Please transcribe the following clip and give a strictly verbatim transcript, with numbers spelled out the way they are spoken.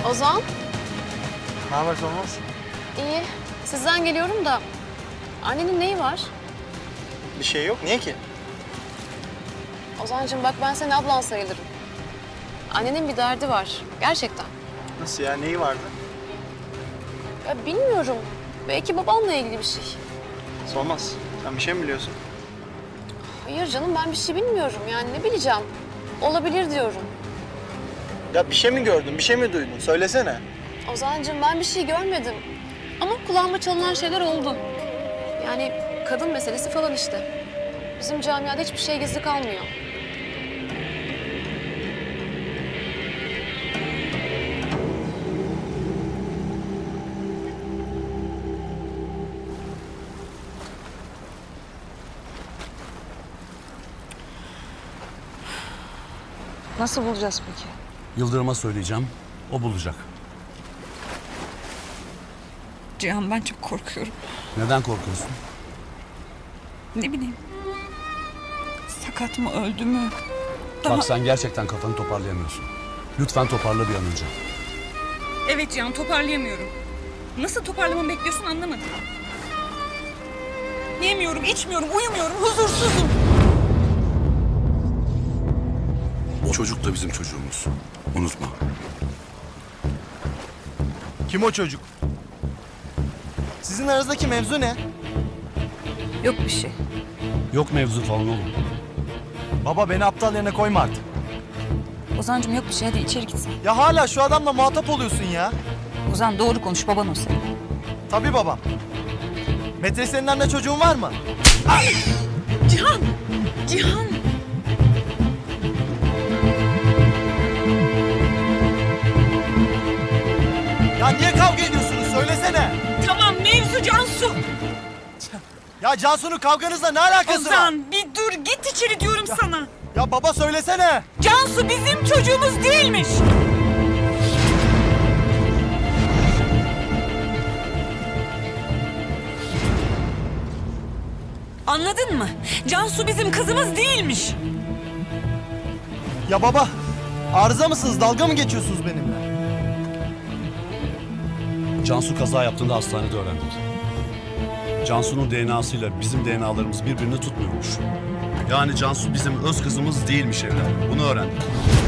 Ozan. Ne haber Solmaz? İyi. Sizden geliyorum da annenin neyi var? Bir şey yok. Niye ki? Ozancığım bak ben senin ablan sayılırım. Annenin bir derdi var. Gerçekten. Nasıl ya? Neyi vardı? Ya bilmiyorum. Belki babanla ilgili bir şey. Solmaz. Sen bir şey mi biliyorsun? Hayır canım ben bir şey bilmiyorum. Yani ne bileceğim? Olabilir diyorum. Ya bir şey mi gördün? Bir şey mi duydun? Söylesene. Ozancığım ben bir şey görmedim. Ama kulağıma çalınan şeyler oldu. Yani kadın meselesi falan işte. Bizim camiada hiçbir şey gizli kalmıyor. Nasıl bulacağız peki? Yıldırım'a söyleyeceğim, o bulacak. Cihan ben çok korkuyorum. Neden korkuyorsun? Ne bileyim. Sakat mı, öldü mü? Daha... Bak sen gerçekten kafanı toparlayamıyorsun. Lütfen toparla bir an önce. Evet Cihan toparlayamıyorum. Nasıl toparlamamı bekliyorsun anlamadım. Yemiyorum, içmiyorum, uyumuyorum, huzursuzum. O çocuk da bizim çocuğumuz. Unutma. Kim o çocuk? Sizin aranızdaki mevzu ne? Yok bir şey. Yok mevzu falan oğlum. Baba beni aptal yerine koyma artık. Ozancığım yok bir şey, hadi içeri gitsin. Ya hala şu adamla muhatap oluyorsun ya. Ozan doğru konuş, baban o senin. Tabii babam. Metre senin anne çocuğun var mı? Cihan! Cihan! Ya niye kavga ediyorsunuz? Söylesene. Tamam mevzu Cansu. Ya Cansu'nun kavganızla ne alakası var? Ozan bir dur git içeri diyorum sana. Ya baba söylesene. Cansu bizim çocuğumuz değilmiş. Anladın mı? Cansu bizim kızımız değilmiş. Ya baba arıza mısınız? Dalga mı geçiyorsunuz benimle? Cansu kaza yaptığında hastanede öğrendik. Cansu'nun D N A'sıyla bizim D N A'larımız birbirini tutmuyormuş. Yani Cansu bizim öz kızımız değilmiş evladım. Bunu öğrendik.